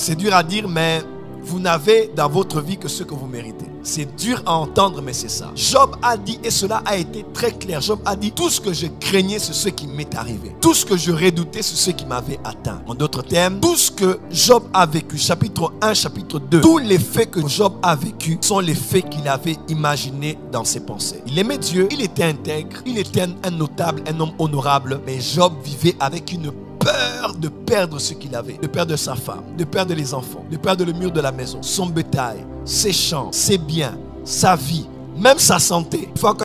C'est dur à dire, mais vous n'avez dans votre vie que ce que vous méritez. C'est dur à entendre, mais c'est ça. Job a dit, et cela a été très clair. Job a dit, tout ce que je craignais, c'est ce qui m'est arrivé. Tout ce que je redoutais, c'est ce qui m'avait atteint. En d'autres termes, tout ce que Job a vécu, chapitre 1, chapitre 2, tous les faits que Job a vécu sont les faits qu'il avait imaginés dans ses pensées. Il aimait Dieu, il était intègre, il était un notable, un homme honorable, mais Job vivait avec une peur de perdre ce qu'il avait, de perdre sa femme, de perdre les enfants, de perdre le mur de la maison, son bétail, ses champs, ses biens, sa vie, même sa santé.